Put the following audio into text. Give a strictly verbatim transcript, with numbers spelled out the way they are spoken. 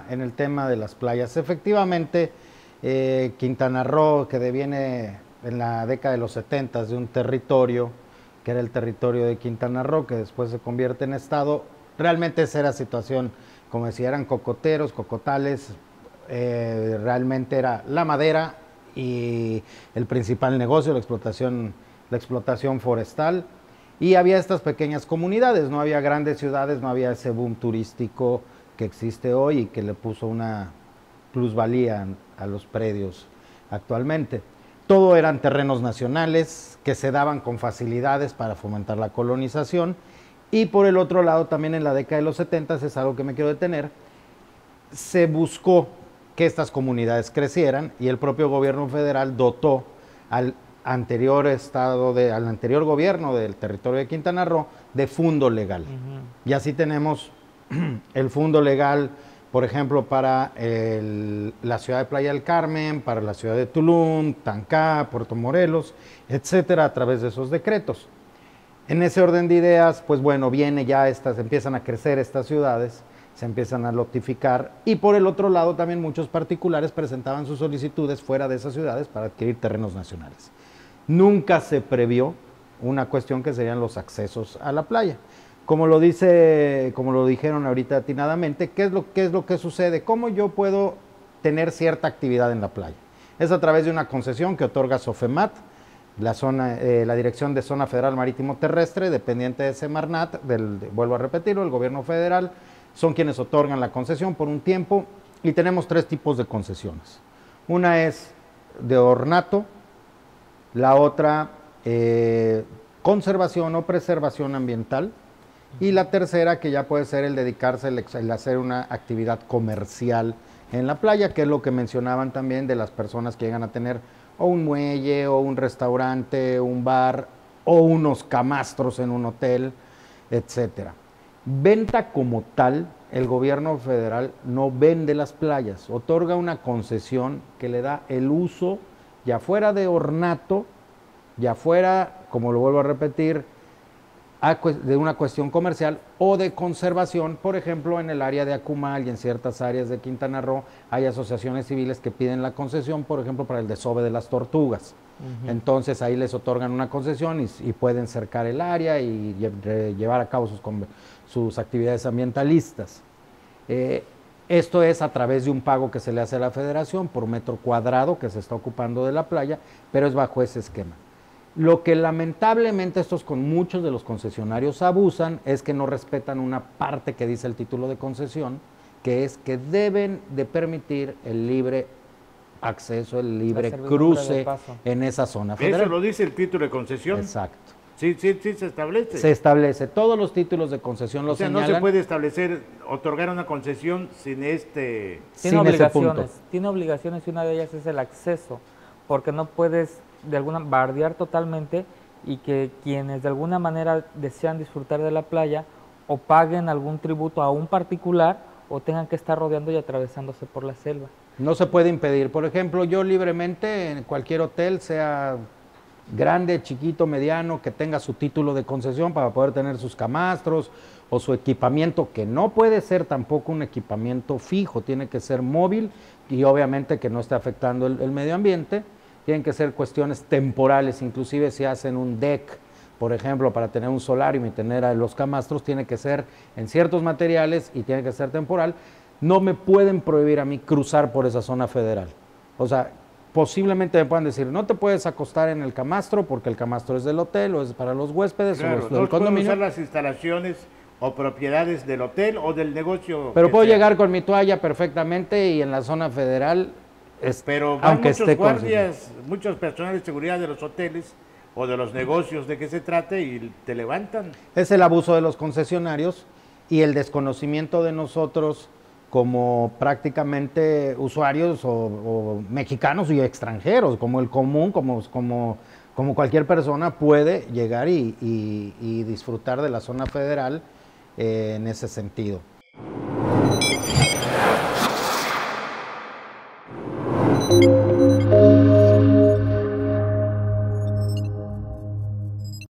en el tema de las playas. Efectivamente, eh, Quintana Roo, que deviene en la década de los setenta de un territorio, que era el territorio de Quintana Roo, que después se convierte en estado, realmente esa era situación, como decía, eran cocoteros, cocotales, eh, realmente era la madera y el principal negocio, la explotación, la explotación forestal, y había estas pequeñas comunidades, no había grandes ciudades, no había ese boom turístico que existe hoy y que le puso una plusvalía a los predios actualmente. Todo eran terrenos nacionales que se daban con facilidades para fomentar la colonización, y por el otro lado también en la década de los setenta, es algo que me quiero detener, se buscó que estas comunidades crecieran y el propio gobierno federal dotó al anterior estado de, al anterior gobierno del territorio de Quintana Roo de fondo legal. Uh-huh. Y así tenemos el fondo legal, por ejemplo, para el, la ciudad de Playa del Carmen, para la ciudad de Tulum, Tancá, Puerto Morelos, etcétera, a través de esos decretos. En ese orden de ideas, pues bueno, viene ya estas, empiezan a crecer estas ciudades, se empiezan a lotificar, y por el otro lado también muchos particulares presentaban sus solicitudes fuera de esas ciudades para adquirir terrenos nacionales. Nunca se previó una cuestión que serían los accesos a la playa. Como lo dice, como lo dijeron ahorita atinadamente, ¿qué es lo, qué es lo que sucede? ¿Cómo yo puedo tener cierta actividad en la playa? Es a través de una concesión que otorga Sofemat, la, zona, eh, la Dirección de Zona Federal Marítimo Terrestre, dependiente de Semarnat, del, de, vuelvo a repetirlo, el gobierno federal, son quienes otorgan la concesión por un tiempo, y tenemos tres tipos de concesiones. Una es de ornato, la otra eh, conservación o preservación ambiental, y la tercera que ya puede ser el dedicarse, el, el hacer una actividad comercial en la playa, que es lo que mencionaban también de las personas que llegan a tener o un muelle, o un restaurante, un bar, o unos camastros en un hotel, etcétera. Venta como tal, el gobierno federal no vende las playas, otorga una concesión que le da el uso, ya fuera de ornato, ya fuera, como lo vuelvo a repetir, de una cuestión comercial o de conservación. Por ejemplo, en el área de Acumal y en ciertas áreas de Quintana Roo hay asociaciones civiles que piden la concesión, por ejemplo, para el desove de las tortugas. Uh-huh. Entonces ahí les otorgan una concesión y, y pueden cercar el área y lle llevar a cabo sus, sus actividades ambientalistas. Eh, esto es a través de un pago que se le hace a la federación por metro cuadrado que se está ocupando de la playa, pero es bajo ese esquema. Lo que lamentablemente estos con muchos de los concesionarios abusan es que no respetan una parte que dice el título de concesión, que es que deben de permitir el libre acceso, el libre cruce en esa zona federal. ¿Eso lo dice el título de concesión? Exacto. Sí, sí, sí, se establece. Se establece. Todos los títulos de concesión lo señalan. O sea, no se puede establecer, otorgar una concesión sin este... Tiene obligaciones, tiene obligaciones y una de ellas es el acceso, porque no puedes de alguna bardear totalmente y que quienes de alguna manera desean disfrutar de la playa o paguen algún tributo a un particular o tengan que estar rodeando y atravesándose por la selva. No se puede impedir. Por ejemplo, yo libremente en cualquier hotel, sea grande, chiquito, mediano, que tenga su título de concesión para poder tener sus camastros o su equipamiento, que no puede ser tampoco un equipamiento fijo, tiene que ser móvil y obviamente que no esté afectando el, el medio ambiente. Tienen que ser cuestiones temporales, inclusive si hacen un deck, por ejemplo, para tener un solarium y tener a los camastros, tiene que ser en ciertos materiales y tiene que ser temporal. No me pueden prohibir a mí cruzar por esa zona federal. O sea, posiblemente me puedan decir, no te puedes acostar en el camastro porque el camastro es del hotel o es para los huéspedes claro, o los, no del condominio. Pueden usar las instalaciones o propiedades del hotel o del negocio. Pero puedo sea. llegar con mi toalla perfectamente y en la zona federal... Es, Pero van aunque muchos esté guardias, muchos personal de seguridad de los hoteles o de los negocios de que se trate y te levantan. Es el abuso de los concesionarios y el desconocimiento de nosotros como prácticamente usuarios o, o mexicanos y extranjeros, como el común, como, como, como cualquier persona puede llegar y, y, y disfrutar de la zona federal eh, en ese sentido.